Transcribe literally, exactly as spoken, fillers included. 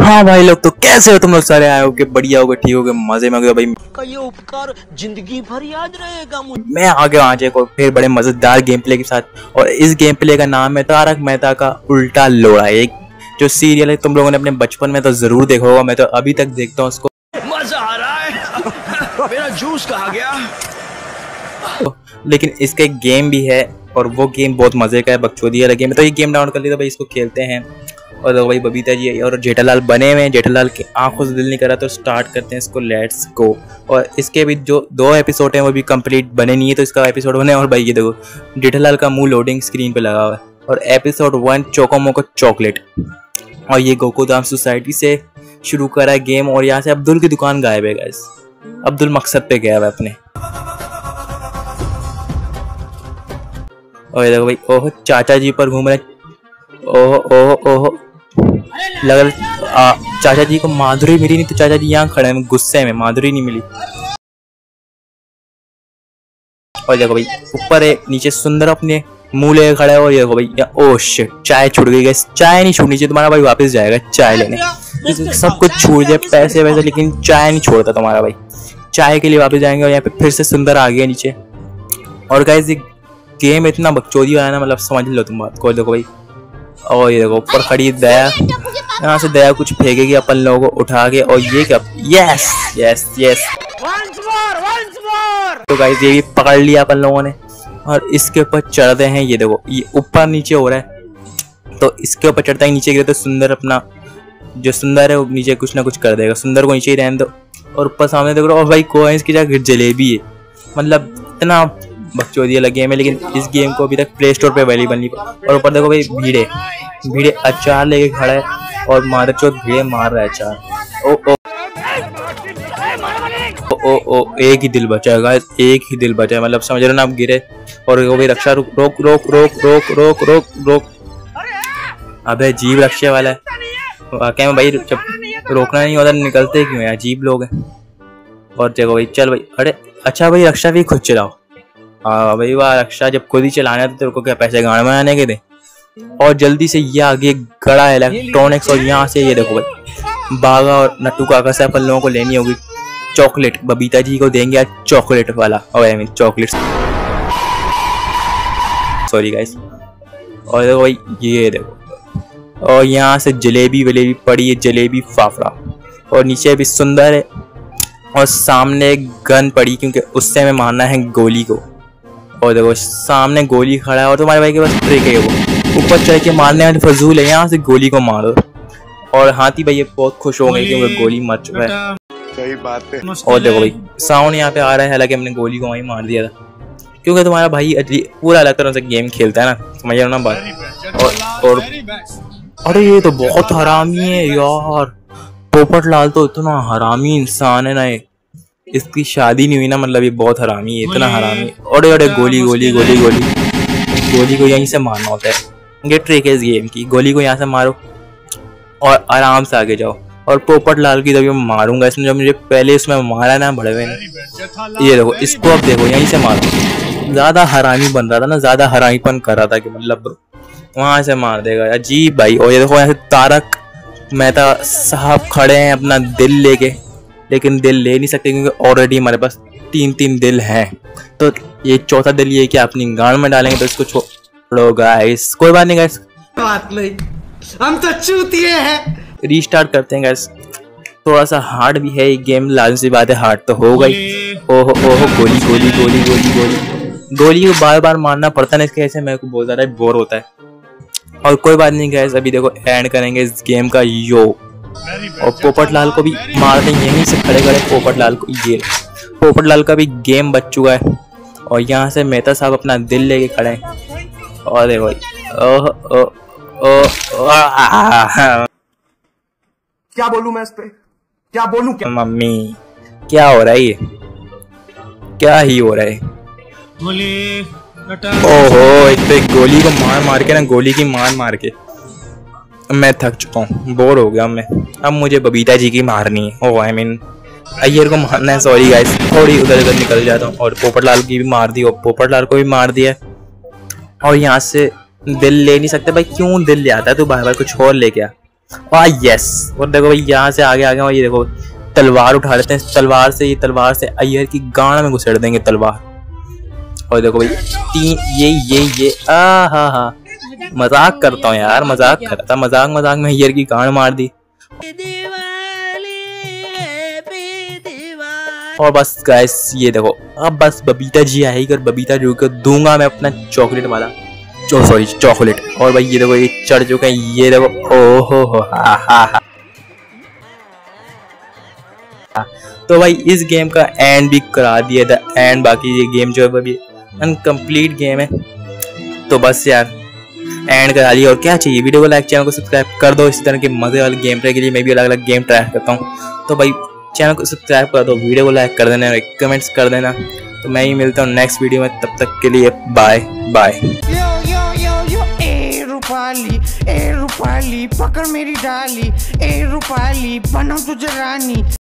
हाँ भाई लोग, तो कैसे हो तुम लोग? सारे आए हो कि बढ़िया होगे, ठीक होगे, मजे में होगे भाई। का ये उपकार जिंदगी भर याद रहेगा मुझे। मैं आ गया आज एक और फिर बड़े मजेदार गेम प्ले के साथ, और इस गेम प्ले का नाम है तारक मेहता का उल्टा लोड़ा। एक जो सीरियल है तुम लोगों ने अपने बचपन में तो जरूर देखा होगा, मैं तो अभी तक देखता हूँ उसको। मजा आ रहा है। मेरा जूस कहाँ गया? लेकिन इसका एक गेम भी है और वो गेम बहुत मजे का है, बकचोदी वाला गेम है। तो ये गेम डाउनलोड कर लिया, तो भाई इसको खेलते हैं। और तो भाई बबीता जी और जेठालाल बने हुए हैं, जेठालाल की आंखों से दिल नहीं करा तो स्टार्ट करते हैं इसको, लेट्स गो। और इसके भी जो दो एपिसोड हैं वो भी कंप्लीट बने नहीं है, तो इसका एपिसोड बने। और भाई ये देखो जेठालाल का मुंह लोडिंग स्क्रीन पे लगा हुआ है। और episode one choco moco chocolate. और ये गोकुधाम सोसाइटी से शुरू करा है गेम, और यहाँ से अब्दुल की दुकान गायब है गाइस। अब्दुल मकसद पे गया हुआ है अपने। और ये देखो भाई, ओह चाचा जी पर घूम रहे, ओह ओह ओह लग चाचा जी को माधुरी मिली नहीं, तो चाचा जी यहाँ खड़े हैं गुस्से में, माधुरी नहीं मिली। और देखो भाई ऊपर है, नीचे सुंदर अपने मुंह लेके खड़ा है। और ये देखो भाई, ओह शिट, चाय छूट गई गैस। चाय नहीं छूटनी चाहिए, तुम्हारा भाई वापस जाएगा चाय लेने। सब कुछ छूट जाए, पैसे वैसे, लेकिन चाय नहीं छोड़ता तुम्हारा भाई। चाय के लिए वापस जाएंगे। और यहाँ पे फिर से सुंदर आ गया नीचे। और गाइस ये गेम इतना बकचोदी वाला ना, मतलब समझ लो तुम बात को। देखो भाई, और ये देखो ऊपर खड़ी दया, यहाँ से दया कुछ फेंकेगी अपन लोगों को उठा के। और ये क्या, यस यस यस, तो गाइस ये भी पकड़ लिया अपन लोगों ने। और इसके ऊपर चढ़ते हैं। ये देखो ये ऊपर नीचे हो रहा है, तो इसके ऊपर चढ़ता है, नीचे गिरे तो सुंदर अपना जो सुंदर है वो नीचे कुछ ना कुछ कर देगा। सुंदर को नीचे ही रहने दो। और ऊपर सामने देखो, और भाई कोइंस की जगह जलेबी है। मतलब इतना बकचोदी वाला गेम है, लेकिन इस गेम को अभी तक प्ले स्टोर पे अवेलेबल नहीं। और ऊपर देखो भाई भीड़े भीड़े अचार लेके खड़ा है, और मादरचोद भीड़े मार रहा है अचार। ओ ओ ओ ओ एक ही दिल बचा है गाइस, एक ही दिल बचा है, मतलब समझ रहे ना आप। गिरे और वो भाई रक्षा रोक रोक रोक रोक रोक रोक रोक रोक अबे जीव रक्षा वाला है वाकई में भाई, जब रोकना नहीं होता निकलते क्यों है, अजीब लोग हैं। और देखो भाई, चल भाई, अरे अच्छा भाई रक्षा भी खुद चलाओ। हाँ भाई वाह, रक्षा जब खुद ही चलाना है तो तेरे को क्या पैसे गाड़ में आने के दे। और जल्दी से ये आगे गड़ा है इलेक्ट्रॉनिक्स, और यहाँ से ये देखो भाई बागा और नट्टू काका से अपन लोगों को लेनी होगी चॉकलेट। बबीता जी को देंगे आज चॉकलेट वाला, और I mean chocolate, sorry guys. और देखो भाई ये देखो, और यहाँ से जलेबी वलेबी पड़ी है, जलेबी फाफड़ा। और नीचे भी सुंदर है, और सामने एक गन पड़ी क्योंकि उससे हमें मारना है गोली को। और देखो सामने गोली खड़ा है, और तुम्हारे भाई के पास ट्रिक है, वो ऊपर चढ़ के मारने में फजूल है, यहाँ से गोली को मारो। और हाथी भाई ये बहुत खुश हो गए क्योंकि गोली मर चुका है। सही बात है। और देखो भाई साउंड यहाँ पे आ रहा है, हालांकि हमने गोली को वहीं मार दिया था, क्योंकि तुम्हारा भाई पूरा अलग तरह से गेम खेलता है ना, समझ रहे हो ना बात। और, और अरे ये तो बहुत हरामी है यार, पोपट लाल तो इतना हरामी इंसान है ना, ये इसकी शादी नहीं हुई ना, मतलब ये बहुत हरामी है, इतना हरामी। अरे अरे गोली गोली गोली गोली गोली को यहीं से मारना होता है, ये ट्रिक है इस गेम की। गोली को यहाँ से मारो और आराम से आगे जाओ। और पोपट लाल की जब मैं मारूंगा, इसने जब मुझे पहले इसमें मारा ना बड़े हुए ने, ये देखो इसको अब देखो यहीं से मारो। ज्यादा हरामी बन रहा था ना, ज्यादा हरामीपन कर रहा था कि मतलब वहां से मार देगा, अजीब भाई। और ये देखो यहाँ से तारक मेहता साहब खड़े हैं अपना दिल लेके, लेकिन दिल ले नहीं सकते क्योंकि ऑलरेडी हमारे पास तीन तीन दिल हैं। तो ये चौथा दिल ये कि अपनी गांड में डालेंगे, तो इसको छोड़ो गाइस, कोई बात नहीं गाइस, बात नहीं, हम तो चूतिए हैं। रीस्टार्ट करते हैं गाइस। थोड़ा सा हार्ड भी है ये गेम, लाजमी सी बात है, हार्ड तो हो गई। ओहो ओहो गोली गोली गोली गोली गोली गोली को बार बार मारना पड़ता है, इसके ऐसे मेरे को बहुत ज्यादा बोर होता है। और कोई बात नहीं गाइस, अभी देखो एंड करेंगे इस गेम का यो। और पोपट लाल को भी मार दें यहीं से खड़े खड़े, पोपट लाल को। ये पोपट लाल का भी गेम बच चुका है, और यहाँ से मेहता साहब अपना दिल लेके खड़े हैं। और देखो ओह ओह ओह, क्या बोलूं मैं इस पे, क्या बोलूं क्या? मम्मी क्या हो रहा है, ये क्या ही हो रहा है? ओहो एक तो एक गोली को मार मार के ना, गोली की मार मार के मैं थक चुका हूँ, बोर हो गया मैं। अब मुझे बबीता जी की मारनी है, ओह आई मीन अय्यर को मारना है। सॉरी गाइस, थोड़ी उधर उधर निकल जाता हूँ। और पोपट लाल की भी मार दी, और पोपट लाल को भी मार दिया। और यहाँ से दिल ले नहीं सकते भाई, क्यों दिल ले आता है तू बार बार, कुछ और ले गया। वाह यस। और देखो भाई यहाँ से आगे आगे ये देखो तलवार उठा लेते हैं, तलवार से ये तलवार से अय्यर की गांड में घुसेड़ देंगे तलवार। और देखो भाई तीन ये ये ये आ हा हा मजाक करता हूँ यार, मजाक कर रहा था, मजाक मजाक में अय्यर की गांड मार दी। और बस गाइस ये देखो अब बस बबीता जी आएगी और बबीता जी को दूंगा मैं अपना चॉकलेट वाला चो सॉरी चॉकलेट। और भाई ये देखो ये चढ़ चुके हैं, ये देखो ओ हो हो हा हा हा। तो भाई इस गेम का एंड भी करा दिया था एंड, बाकी ये गेम जो है अभी अनकम्प्लीट गेम है। तो बस यार एंड करा लिया, और क्या चाहिए। वीडियो को लाइक, चैनल को सब्सक्राइब कर दो। इसी तरह के मजे वाले गेम प्ले के लिए मैं भी अलग अलग गेम ट्राई करता हूँ। तो भाई चैनल को सब्सक्राइब कर दो, वीडियो को लाइक कर देना और कमेंट्स कर देना। तो मैं ही मिलता हूँ नेक्स्ट वीडियो में, तब तक के लिए बाय बाय। रूपाली ए रूपाली पकड़ मेरी डाली, ए रूपाली बनाऊं तुझे रानी।